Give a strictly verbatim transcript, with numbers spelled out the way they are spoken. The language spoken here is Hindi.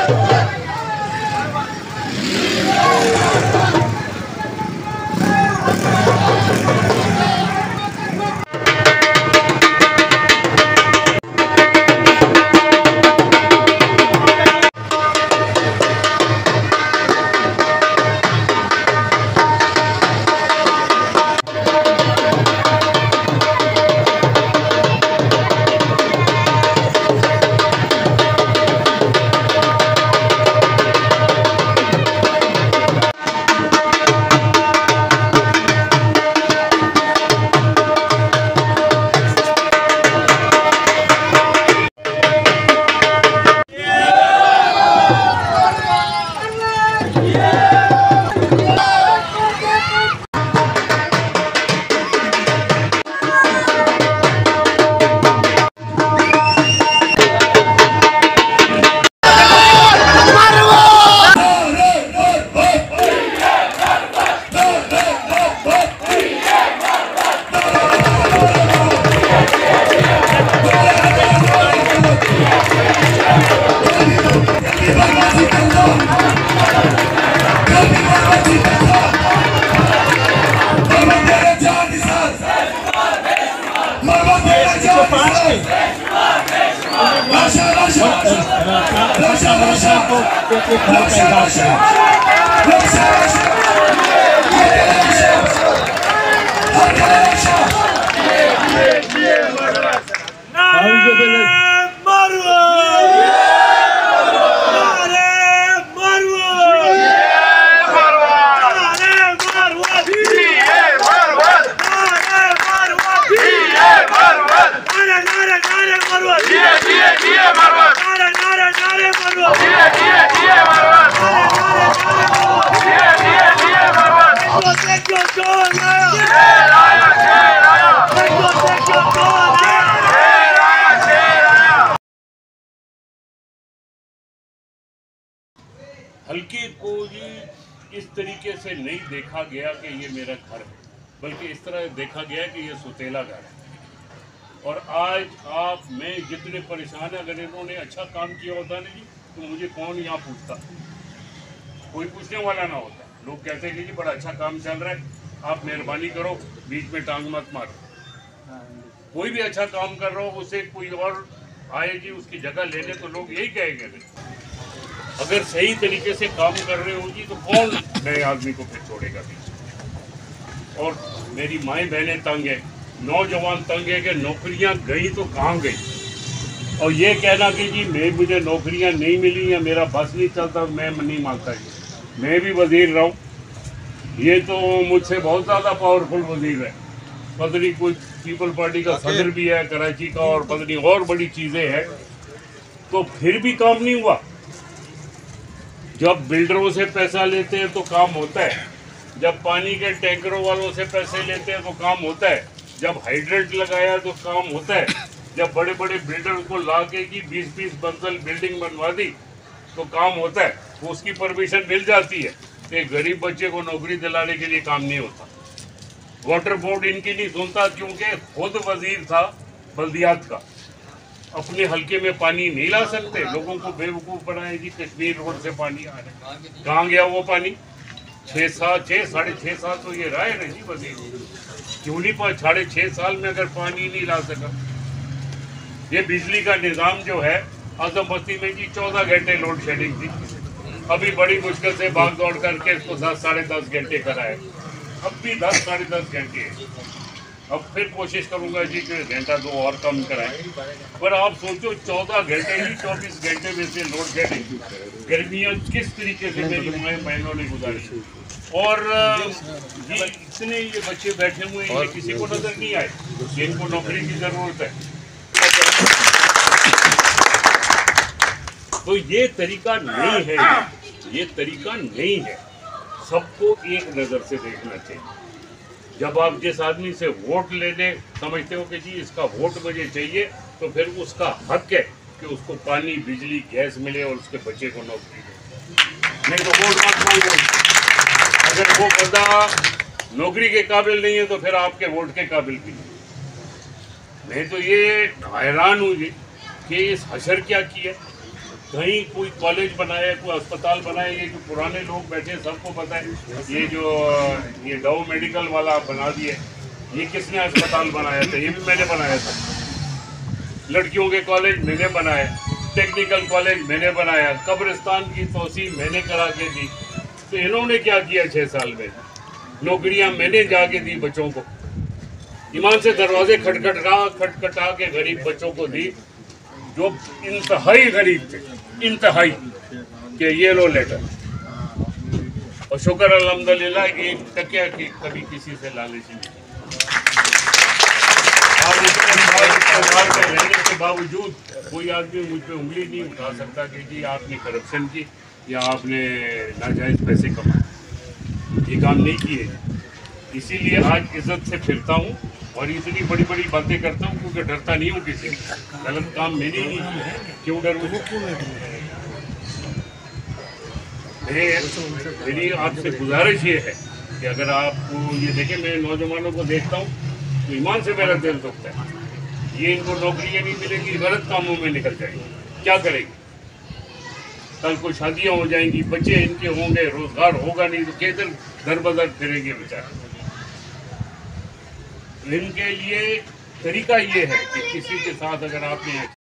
हल्के को जी इस तरीके से नहीं देखा गया कि ये मेरा घर है, बल्कि इस तरह देखा गया कि ये सुतेला घर है। और आज आप मैं जितने परेशान हैं, अगर इन्होंने अच्छा काम किया होता ना जी तो मुझे कौन यहाँ पूछता, कोई पूछने वाला ना होता। लोग कहते हैं कि जी बड़ा अच्छा काम चल रहा है, आप मेहरबानी करो बीच में टांग मत मारो। कोई भी अच्छा काम कर रहा हो उसे कोई और आए जी उसकी जगह ले ले तो लोग यही कहेंगे। अगर सही तरीके से काम कर रहे हो जी तो कौन नए आदमी को फिर छोड़ेगा भी। और मेरी माएँ बहनें तंग है, नौजवान तंग है कि नौकरियां गई तो कहाँ गई। और ये कहना कि जी मैं मुझे नौकरियां नहीं मिली या मेरा बस नहीं चलता, मैं नहीं मानता जी। मैं भी वजीर रहा हूँ, ये तो मुझसे बहुत ज़्यादा पावरफुल वजीर है। पता नहीं कोई पीपल पार्टी का सदर भी है कराची का, और पता नहीं और बड़ी चीज़ें हैं, तो फिर भी काम नहीं हुआ। जब बिल्डरों से पैसा लेते हैं तो काम होता है, जब पानी के टैंकरों वालों से पैसे लेते हैं तो काम होता है, जब हाइड्रेंट लगाया तो काम होता है, जब बड़े बड़े बिल्डर को ला के की बीस बीस मंजिल बिल्डिंग बनवा दी तो काम होता है, तो उसकी परमिशन मिल जाती है। एक गरीब बच्चे को नौकरी दिलाने के लिए काम नहीं होता। वाटर बोर्ड इनकी नहीं सुनता क्योंकि खुद वजीर था बल्दियात का, अपने हल्के में पानी नहीं ला सकते, लोगों को बेवकूफ़ बनाए जी कश्मीर रोड से पानी आ रहा है। कहाँ गया वो पानी? छः सात छः साढ़े छः साल तो ये रहा है ना जी वजीर, क्यों नहीं पाए? साढ़े छः साल में अगर पानी नहीं ला सका। ये बिजली का निज़ाम जो है आजम बस्ती में जी चौदह घंटे लोड शेडिंग थी, अभी बड़ी मुश्किल से भाग दौड़ करके इसको दस साढ़े दस घंटे कराए, अब भी दस साढ़े दस घंटे है। अब फिर कोशिश करूंगा जी कि घंटा दो और कम कराएं। पर आप सोचो चौदह घंटे ही चौबीस घंटे में से लोड शेडिंग, गर्मियाँ किस तरीके से मेरी माएँ बहनों ने गुजारी। और ये इतने ये बच्चे बैठे हुए हैं, किसी को नजर नहीं आए कि इनको नौकरी की जरूरत है। तो ये तरीका नहीं है, ये तरीका नहीं है। सबको एक नज़र से देखना चाहिए। जब आप जिस आदमी से वोट लेने समझते हो कि जी इसका वोट मुझे चाहिए, तो फिर उसका हक है कि उसको पानी बिजली गैस मिले और उसके बच्चे को नौकरी दे। नहीं तो वोट मत मांगो। अगर वो बंदा नौकरी के काबिल नहीं है तो फिर आपके वोट के काबिल भी नहीं। मैं तो ये हैरान हूँ जी कि इस हशर क्या किया। कहीं कोई कॉलेज बनाया, कोई अस्पताल बनाया, ये जो पुराने लोग बैठे सबको पता है। ये जो ये डव मेडिकल वाला बना दिए, ये किसने अस्पताल बनाया था? ये भी मैंने बनाया था। लड़कियों के कॉलेज मैंने बनाया, टेक्निकल कॉलेज मैंने बनाया, कब्रिस्तान की तोसी मैंने करा के दी। तो इन्होंने क्या किया छः साल में? नौकरियां मैंने जाके दी बच्चों को, ईमान से दरवाजे खटखटा खटखटा के गरीब बच्चों को दी जो इंतहाई गरीब थे, इंतहाई के ये लो लेटर। और शुक्र अल्हम्दुलिल्लाह एक टकिया की कभी किसी से लालची नहीं। आज इतने साल में रहने के बावजूद कोई आदमी मुझ पे उंगली नहीं उठा सकता कि जी आपने करप्शन की या आपने नाजायज़ पैसे कमाए। ये काम नहीं किए। इसीलिए आज इज्जत से फिरता हूँ और इतनी बड़ी बड़ी बातें करता हूँ क्योंकि डरता नहीं हूँ किसी से। गलत काम मैंने ही नहीं किया, क्यों डरूँ? मेरी आपसे गुजारिश ये है कि अगर आपको ये देखें, मैं नौजवानों को देखता हूँ तो ईमान से मेरा दिल दुखता है। ये इनको नौकरियाँ नहीं मिलेंगी, गलत कामों में निकल जाएंगे, क्या करेंगे? कल को शादियाँ हो जाएंगी, बच्चे इनके होंगे, रोजगार होगा नहीं तो किधर दर बदर फिरेंगे बेचारे। इनके लिए तरीका ये है कि किसी के साथ अगर आपने